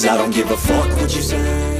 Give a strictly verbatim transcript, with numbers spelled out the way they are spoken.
'cause I don't give a fuck what you say.